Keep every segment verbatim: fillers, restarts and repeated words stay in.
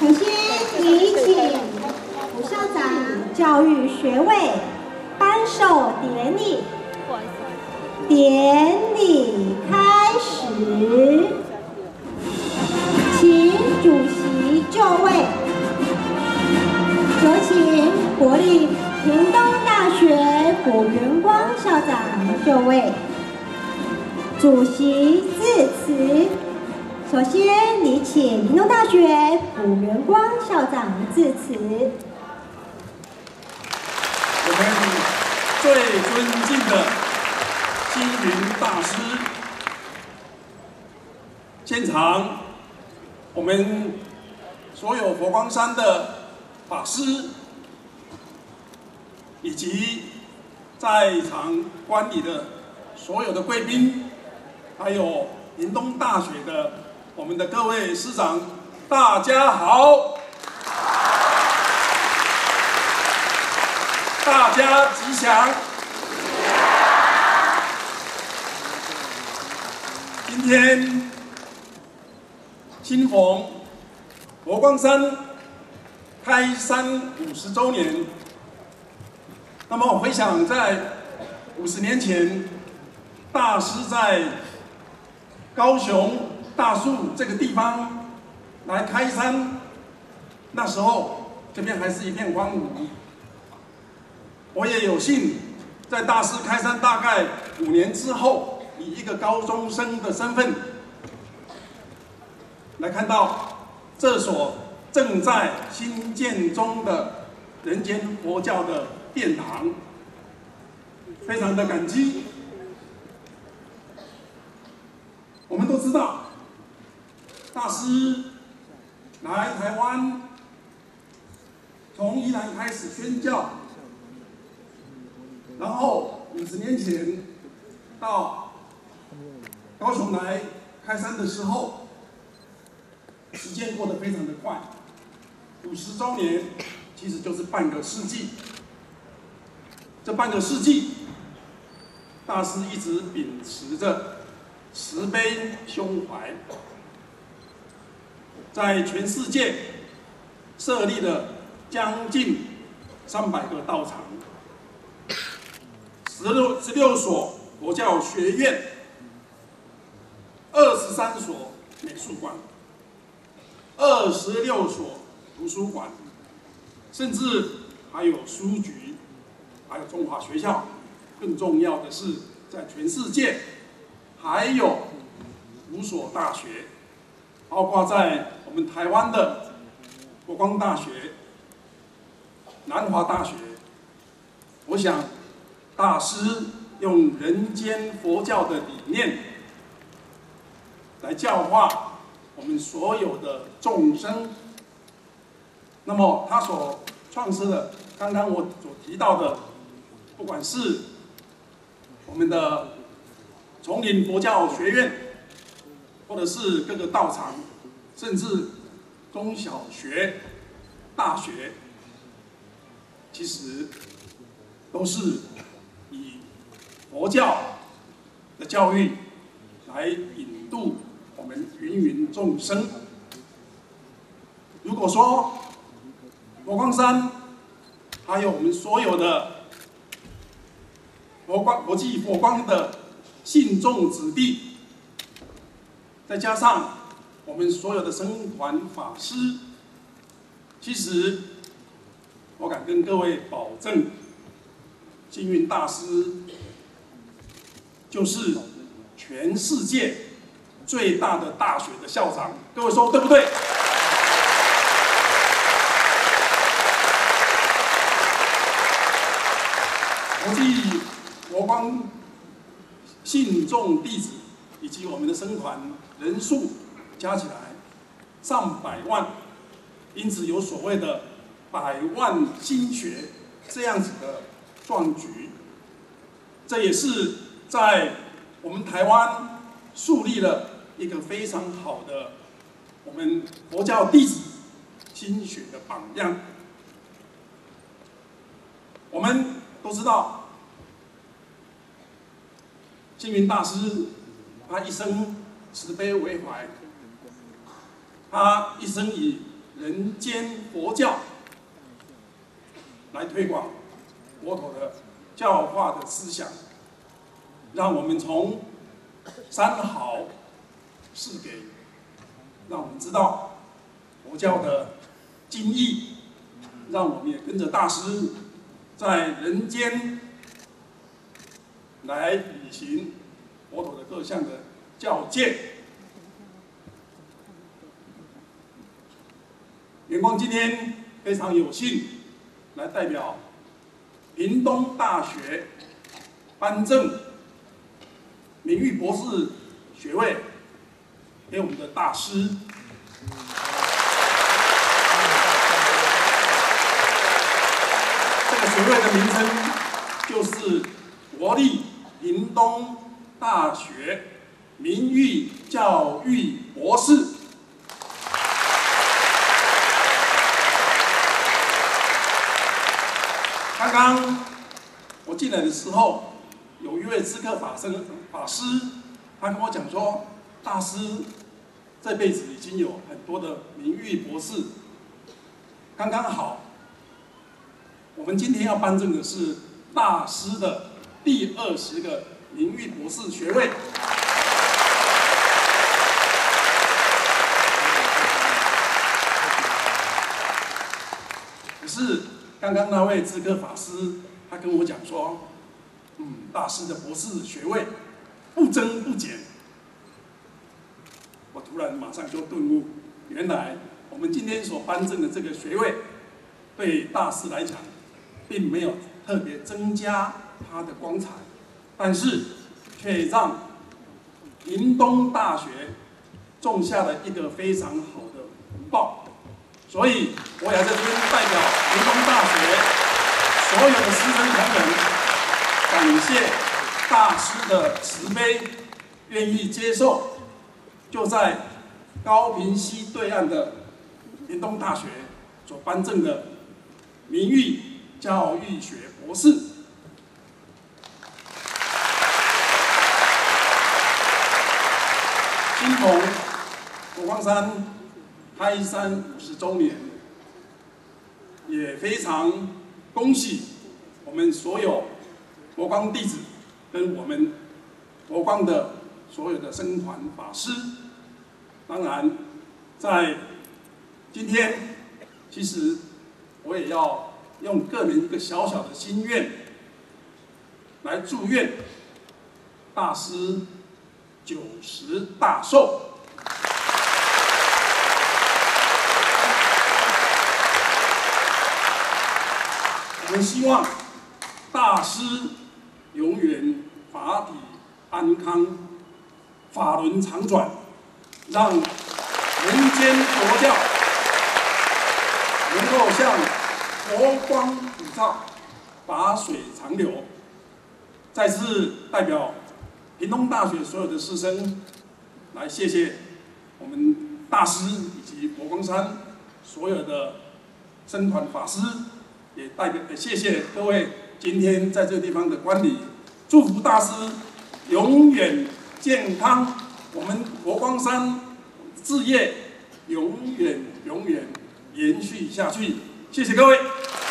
首先，礼请副校长教育学位颁授典礼。典礼开始，请主席就位。有请国立屏东大学古元光校长就位。主席致辞。首先，礼请屏东大学古元光校长致辞。 我们最尊敬的星云大师，现场我们所有佛光山的法师，以及在场观礼的所有的贵宾，还有屏东大学的我们的各位师长，大家好！大家吉祥！今天亲逢佛光山开山五十周年，那么我回想在五十年前，大师在高雄大树这个地方来开山，那时候这边还是一片荒芜。我也有幸在大师开山大概五年之后，以一个高中生的身份来看到这所正在兴建中的人间佛教的殿堂，非常的感激。我们都知道，大师来台湾，从宜兰开始宣教。然后五十年前到高雄来开山的时候，时间过得非常的快，五十周年其实就是半个世纪。这半个世纪，大师一直秉持着慈悲胸怀，在全世界设立了将近三百个道场。十六十六所佛教学院，二十三所美术馆，二十六所图书馆，甚至还有书局，还有中华学校。更重要的是，在全世界还有五所大学，包括在我们台湾的国光大学、南华大学。我想。大师用人间佛教的理念来教化我们所有的众生。那么他所创设的，刚刚我所提到的，不管是我们的丛林佛教学院，或者是各个道场，甚至中小学、大学，其实都是以佛教的教育来引渡我们芸芸众生。如果说佛光山还有我们所有的佛光国际佛光的信众子弟，再加上我们所有的僧团法师，其实我敢跟各位保证，星云大师就是全世界最大的大学的校长。各位说对不对？国际佛光信众弟子以及我们的僧团人数加起来上百万，因此有所谓的百万心学这样子的壮举。这也是在我们台湾树立了一个非常好的我们佛教弟子心学的榜样。我们都知道，星云大师他一生慈悲为怀，他一生以人间佛教，来推广佛陀的教化的思想，让我们从三好四给，让我们知道佛教的精义，让我们也跟着大师在人间来履行佛陀的各项的教诫。元光今天非常有幸来代表屏东大学颁证名誉博士学位给我们的大师。这个学位的名称就是国立屏东大学名誉教育博士。刚刚我进来的时候，有一位知客法生法师，他跟我讲说，大师这辈子已经有很多的名誉博士，刚刚好，我们今天要颁证的是大师的第二十个名誉博士学位。可是刚刚那位知客法师，他跟我讲说，嗯，大师的博士学位不增不减。我突然马上就顿悟，原来我们今天所颁证的这个学位，对大师来讲，并没有特别增加他的光彩，但是却让屏东大学种下了一个非常好的福报。所以，我也在这边代表屏东大学所有的师生同仁，感谢大师的慈悲，愿意接受就在高屏溪对岸的屏东大学所颁证的名誉教育学博士。今逢佛光山开山五十周年，也非常恭喜我们所有佛光弟子跟我们佛光的所有的僧团法师。当然，在今天，其实我也要用个人一个小小的心愿，来祝愿大师九十大寿。我们希望大师永远法体安康，法轮常转，让人间佛教能够像佛光普照，法水长流。再次代表屏东大学所有的师生，来谢谢我们大师以及佛光山所有的僧团法师。也代表也谢谢各位今天在这个地方的观礼，祝福大师永远健康，我们佛光山事业永远永远延续下去。谢谢各位。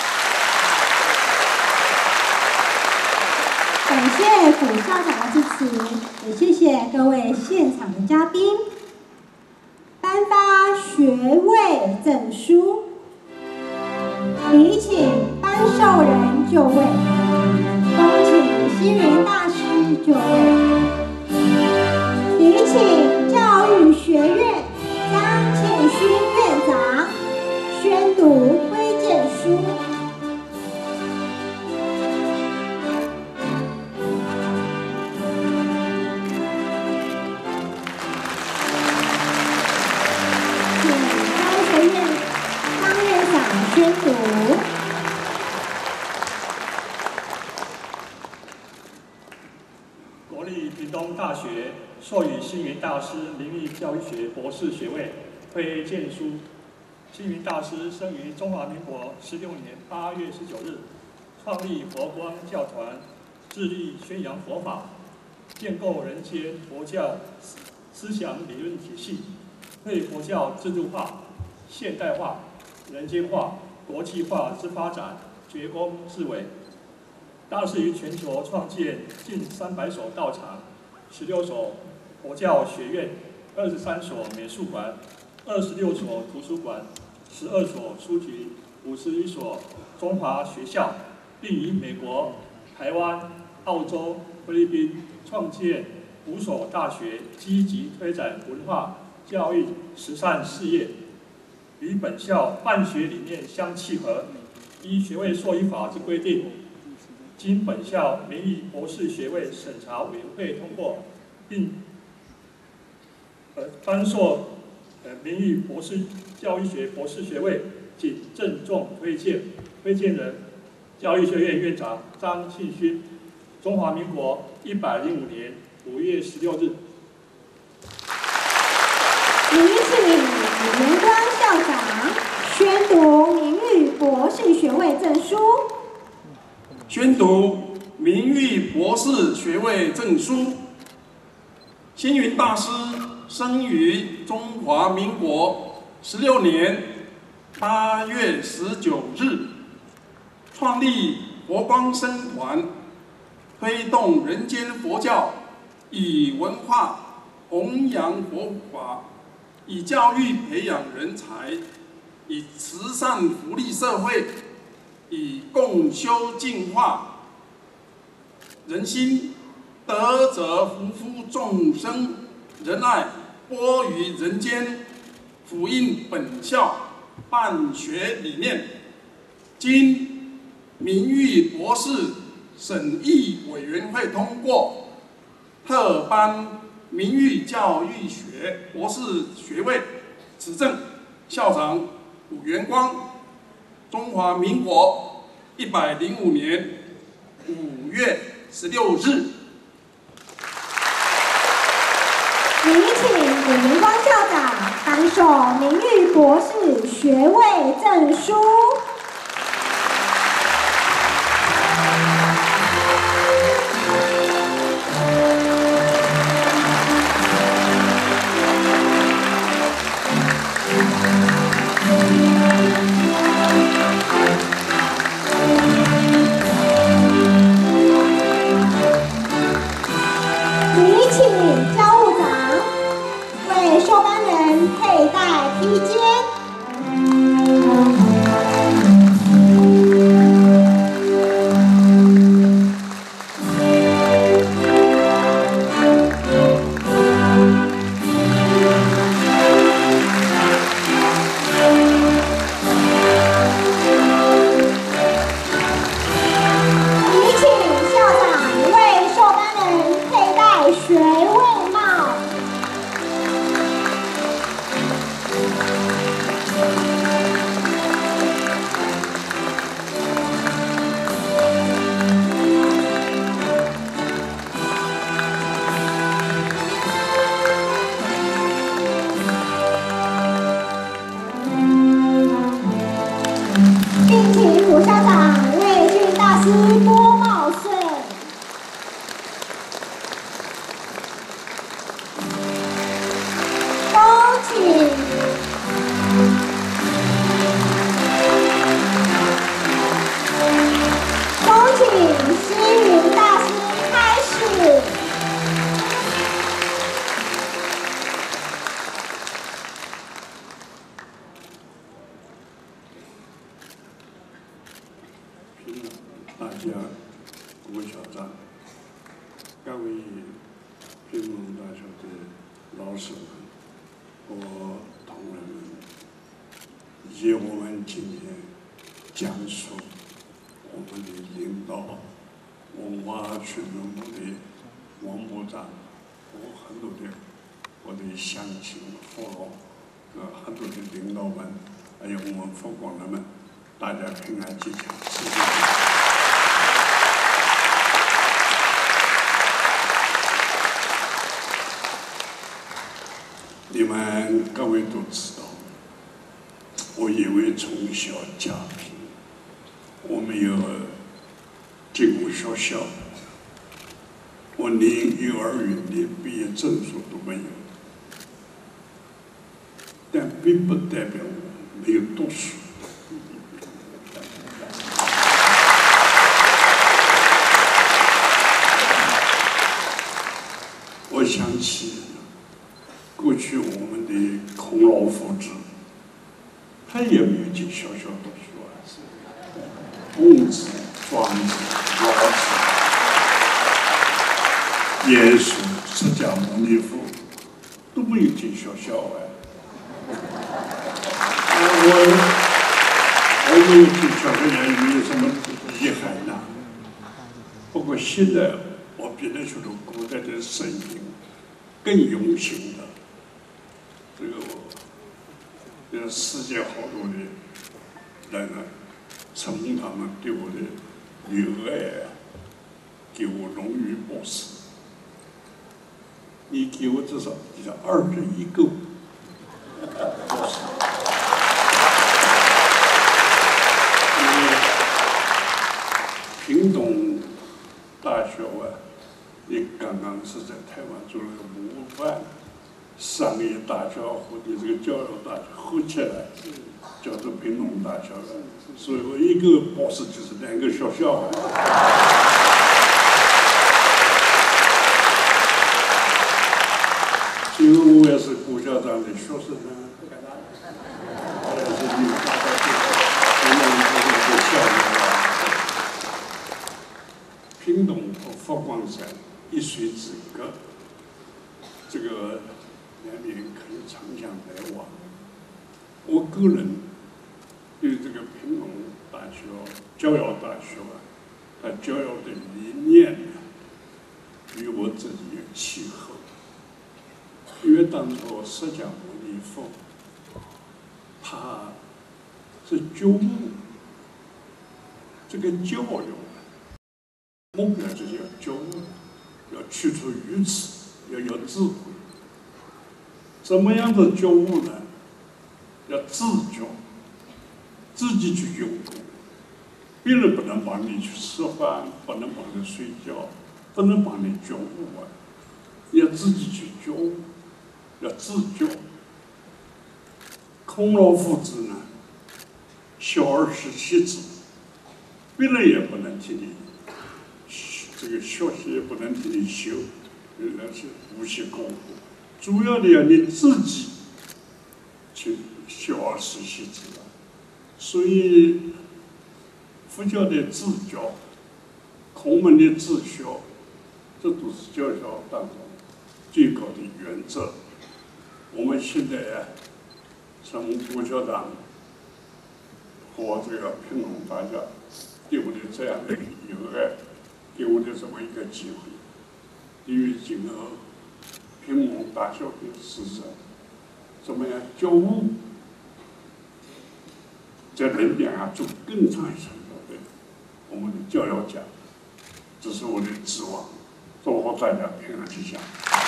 感谢古校长的支持，也谢谢各位现场的嘉宾。颁发学位证书。礼请颁授人就位，恭请星云大师就位。礼请教育学院张庆勋院长宣读推荐书。请张学院张院长宣读。 国立屏东大学授予星云大师名誉教育学博士学位推荐书。星云大师生于中华民国十六年八月十九日，创立佛光教团，致力宣扬佛法，建构人间佛教思想理论体系，为佛教制度化现代化、人间化、国际化之发展，绝功至伟。大师于全球创建近三百所道场、十六所佛教学院、二十三所美术馆、二十六所图书馆、十二所书局、五十一所中华学校，并于美国、台湾、澳洲、菲律宾创建五所大学，积极推展文化、教育、慈善事业，与本校办学理念相契合。依学位授予法之规定，经本校名誉博士学位审查委员会通过，并呃颁授呃名誉博士教育学博士学位，仅郑重推荐。推荐人：教育学院院长张庆勋，中华民国一百零五年五月十六日。 您请李元光校长宣读名誉博士学位证书。 宣读名誉博士学位证书。星云大师生于中华民国十六年八月十九日，创立佛光僧团，推动人间佛教，以文化弘扬佛法，以教育培养人才，以慈善福利社会，以共修净化人心，德泽福福众生，仁爱播于人间，辅印本校办学理念。经名誉博士审议委员会通过，特颁名誉教育学博士学位。此证校长古元光，中华民国一百零五年五月十六日。 您请古元光校长颁授名誉博士学位证书。披肩。你请校长为受班人佩戴学位帽。并请古校长为俊大师拨帽穗。恭请恭请星云大师开始。 大家各位校长、各位屏东大学的老师们和同仁们，以及我们今天讲述我们的领导文化群众部的王部长和很多的我的乡亲父老，呃，很多的领导们，还有我们佛光人们，大家平安吉祥，谢谢。你们各位都知道，我因为从小家贫，我没有进过学校，我连幼儿园的毕业证书都没有。但并不代表我没有读书。我想起过去我们的孔老夫子，他也没有进小学读书啊。孔子、庄子、老子、耶稣、释迦牟尼佛都没有进学校啊。啊，我我没有进小学也没有什么遗憾呐。不过现在我变得觉得古代的圣人更用心了。这个我，这个世界好多的人啊，承蒙他们对我的友爱啊，给我荣誉博士。你给我至少至少二十一个博士。因为屏东大学啊，也刚刚是在台湾做了个模范。商业大学或者这个教育大学合起来，叫做屏东大学了。所以我一个博士就是两个学校。因为我也是顾校长的学生呢，我也是你们大家屏东这个校友啊。屏东和佛光山一水之隔，这个。两边可以长相来往。我个人对这个屏东大学、教育大学啊，它教育的理念呢，与我自己有契合。因为当初释迦牟尼佛，他是觉悟，这个教育目标就是要觉悟，要去除愚痴，要有智慧。怎么样的觉悟呢？要自觉，自己去用功。别人不能帮你去吃饭，不能帮你睡觉，不能帮你觉悟啊！要自己去觉悟，要自觉。孔老夫子呢，小儿时习之，别人也不能替你，这个学习也不能替你修，那是无习功夫。主要的要你自己去小而时习之了。所以佛教的自觉，孔门的自学，这都是教学当中最高的原则。我们现在呀、啊，从顾校长和这个屏东大家对我的这样的友爱，给我的这么一个机会，因为今后屏东大学的师生怎么样觉悟，在能量啊做更上一层的我们的教育家，这是我的指望，祝福大家平安吉祥。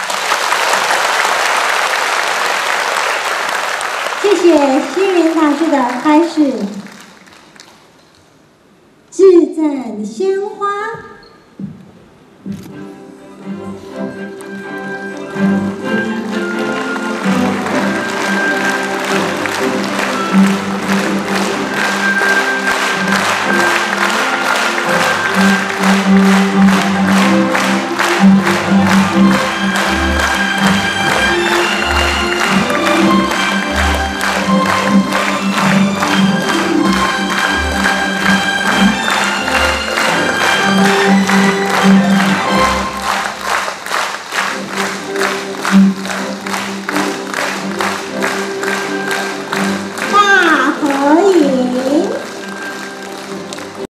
谢谢星云大师的开示，自赞鲜花。